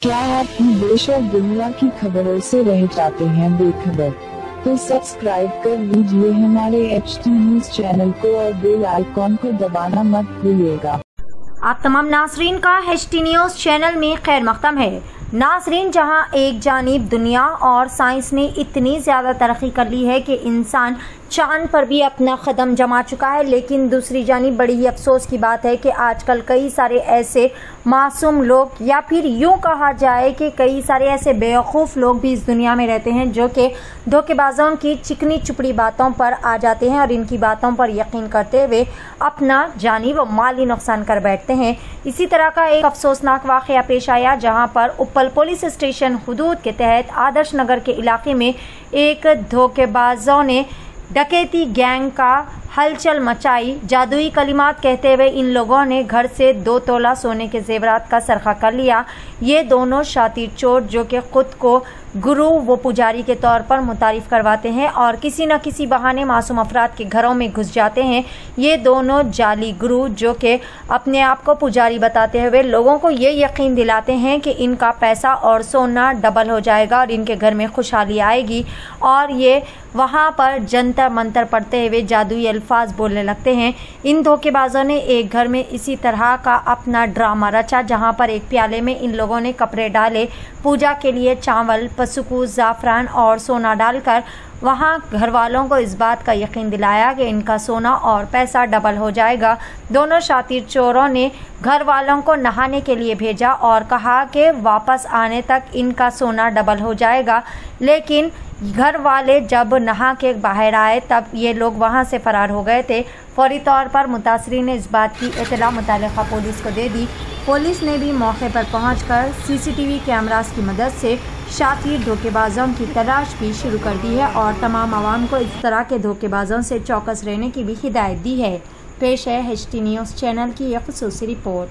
क्या आप भी देश और दुनिया की खबरों से रह जाते हैं बेखबर? तो सब्सक्राइब कर लीजिए हमारे HT न्यूज चैनल को और बेल आइकॉन को दबाना मत भूलिएगा। आप तमाम नाजरीन का HT न्यूज चैनल में खैर मक़दम है। नाजरीन, जहां एक जानिब दुनिया और साइंस ने इतनी ज़्यादा तरक्की कर ली है कि इंसान चांद पर भी अपना कदम जमा चुका है, लेकिन दूसरी जानिब बड़ी ही अफसोस की बात है कि आजकल कई सारे ऐसे मासूम लोग, या फिर यूं कहा जाए कि कई सारे ऐसे बेवकूफ़ लोग भी इस दुनिया में रहते हैं जो कि धोखेबाजों की चिकनी चुपड़ी बातों पर आ जाते हैं और इनकी बातों पर यकीन करते हुए अपना जानी व माली नुकसान कर बैठते हैं। इसी तरह का एक अफसोसनाक वाक़या पेश आया जहां पर उप्पल पुलिस स्टेशन हुदूद के तहत आदर्श नगर के इलाके में एक धोखेबाजों ने डकैती गैंग का हलचल मचाई। जादुई कलिमात कहते हुए इन लोगों ने घर से 2 तोला सोने के जेवरात का सरखा कर लिया। ये दोनों शातिर चोर जो कि खुद को गुरु व पुजारी के तौर पर मुतारिफ करवाते हैं और किसी न किसी बहाने मासूम अफराद के घरों में घुस जाते हैं। ये दोनों जाली गुरु जो कि अपने आप को पुजारी बताते हुए लोगों को ये यकीन दिलाते हैं कि इनका पैसा और सोना डबल हो जाएगा और इनके घर में खुशहाली आएगी, और ये वहाँ पर जंतर मंतर पढ़ते हुए जादुई अल्फाज बोलने लगते हैं। इन धोखेबाजों ने एक घर में इसी तरह का अपना ड्रामा रचा जहाँ पर एक प्याले में इन लोगों ने कपड़े डाले, पूजा के लिए चावल, पसुकू, ज़ाफ़रान और सोना डालकर वहाँ घर वालों को इस बात का यकीन दिलाया कि इनका सोना और पैसा डबल हो जाएगा। दोनों शातिर चोरों ने घर वालों को नहाने के लिए भेजा और कहा कि वापस आने तक इनका सोना डबल हो जाएगा, लेकिन घर वाले जब नहा के बाहर आए तब ये लोग वहाँ से फरार हो गए थे। फौरी तौर पर मुतासरीन ने इस बात की इत्तला मुतल्लिका पुलिस को दे दी। पुलिस ने भी मौके पर पहुंचकर CCTV कैमरास की मदद से शातिर धोखेबाजों की तलाश भी शुरू कर दी है और तमाम आवाम को इस तरह के धोखेबाजों से चौकस रहने की भी हिदायत दी है। पेश है HT न्यूज़ चैनल की यह ख़ुसूसी रिपोर्ट।